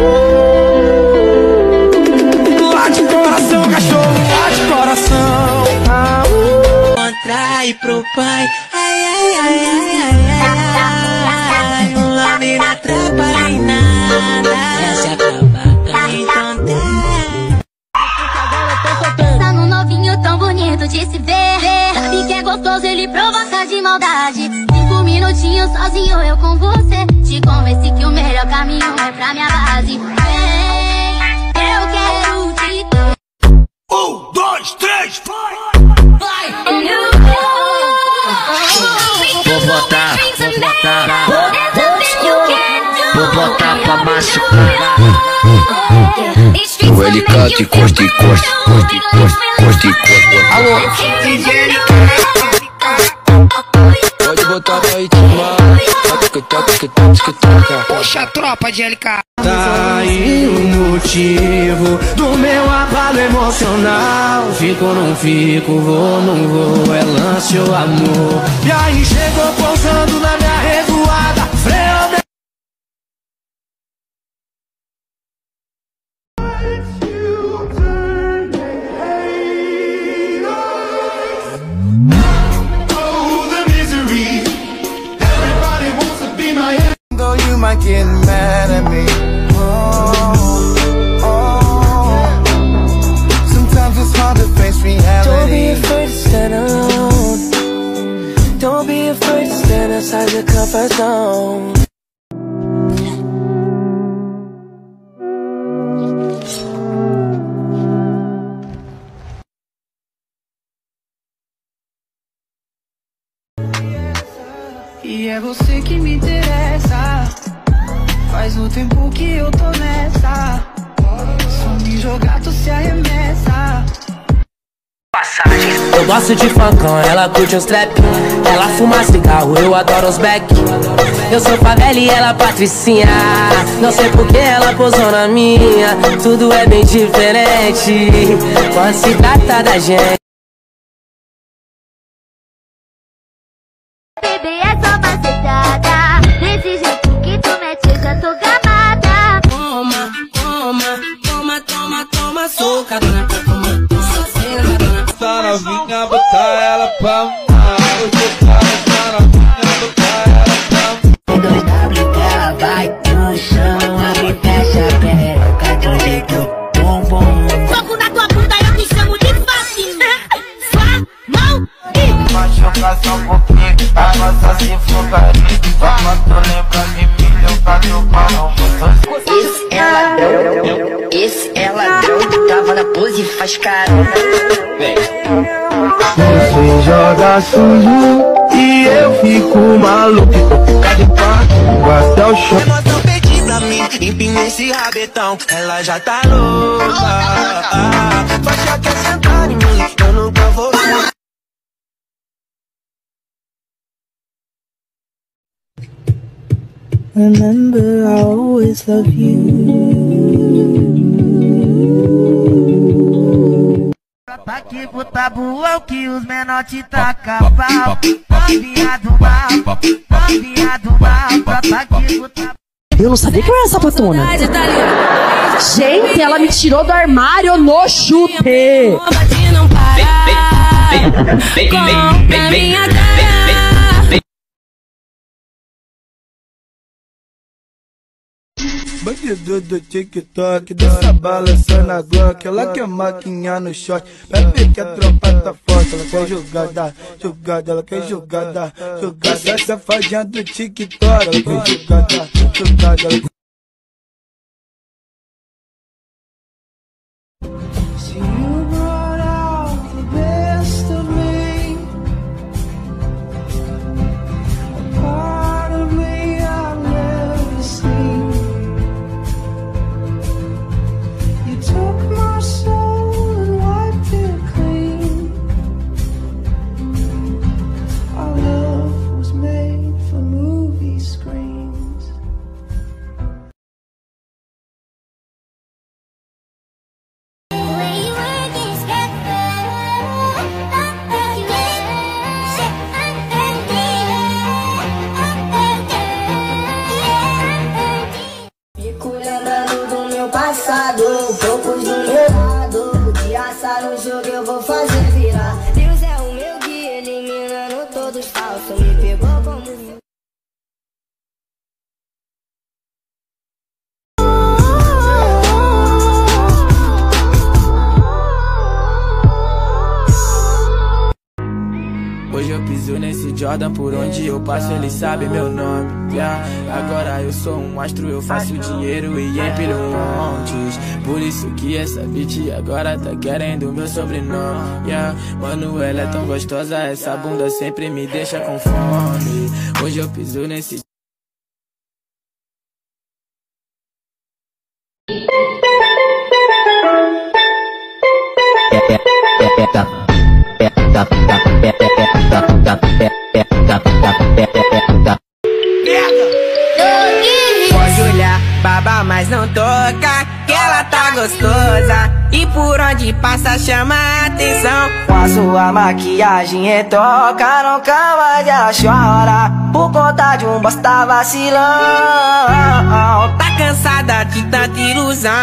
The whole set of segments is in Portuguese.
Late coração, cachorro, late coração. Contrai pro pai, ai, ai, ai, ai, ai, ai. O nome não atrapalha em nada. Essa atrapalha, então tem. Tá num novinho tão bonito de se ver. Sabe que é gostoso, ele provoca de maldade. 5 minutinhos sozinho eu com você. Te convenci que o melhor caminho é pra minha base. Vem, eu quero te ter. 1, 2, 3, vai! Vou botar pra machucar. O helicóptero costa e costa. Alô, pode botar pra ritmar. Puxa a tropa de LK. Tá aí o motivo do meu abalo emocional. Fico ou não fico, vou, não vou, é lance ou amor. E aí chegou pousando na minha revoada, freio de... You might get mad at me. Sometimes it's hard to face reality. Don't be afraid to stand alone. Don't be afraid to stand outside your comfort zone. E é você que me interessa. Faz o tempo que eu tô nessa. Só me jogar, tu se arremessa. Eu gosto de funkão, ela curte os trap. Ela fuma cigarro, eu adoro os back. Eu sou favela e ela patricinha. Não sei por que ela posou na minha. Tudo é bem diferente quando se trata da gente. Bebê, é só macetada. Desse jeito que tu mete, eu já tô gamada. Toma, toma, toma, toma, toma, soca, dona, toma, toma, dona. Tá novinha, botar ela pra mamar. Você tá novinha, botar ela pra mamar. 2W dela vai no chão, abre e fecha a perereca de um jeito bom, bom. Fogo na tua bunda, eu te chamo de facinho. Sua mão e... Machuca só um pouquinho, a nossa se fogaria. Vamos tu lembra de milhão, cadê o balão? Esse é ladrão, tava na pose e faz caramba. Você joga sujo e eu fico maluco. Fica de pato, até o chão. Emoção pedi pra mim, empina esse rabetão. Ela já tá louca. Faixa quer sentar em mim, eu nunca vou. Remember, I always love you. Tá aqui pro tabuão que os menor te taca pau. Novinha do mal, novinha do mal. Tá aqui pro tabuão. Eu não sabia que eu era sapatona. Gente, ela me tirou do armário no chute. Bandido do TikTok, dança balançando a Glock. Ela quer maquinha no short, bebe que a tropa tá forte. Ela quer jogada, jogada, ela quer jogada, jogada. Safadinha do TikTok, ela quer jogada, jogada. See, you brought out the best of me, a part of me I've never seen. You took my soul and wiped it clean. Our love was made for movie screens. passado, poucos do meu lado. De assar no jogo eu vou fazer virar. Deus é o meu guia, eliminando todos falsos. Me pegou como... Hoje eu piso nesse Jordan, por onde eu passo ele sabe meu nome, yeah. Agora eu sou um astro, eu faço dinheiro e empilho montes. Por isso que essa bitch agora tá querendo meu sobrenome, yeah. Mano, ela é tão gostosa, essa bunda sempre me deixa com fome. Hoje eu piso nesse... Pode olhar, baba, mas não toca, que ela tá gostosa. E por onde passa chama a atenção. Com a sua maquiagem e toca, nunca mais ela chora por conta de um bosta vacilão. Tá cansada de tanta ilusão,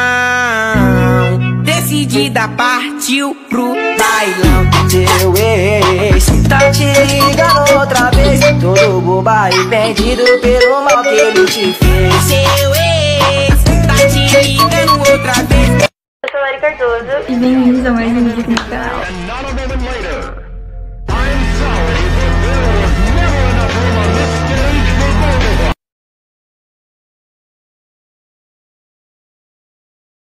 decidida partiu pro bailão. Seu ex tá te ligando outra vez, todo boba e vendido pelo mal que ele te fez. Seu ex tá te ligando outra vez. Eu sou Lari Cardoso e bem-vindos a mais um vídeo com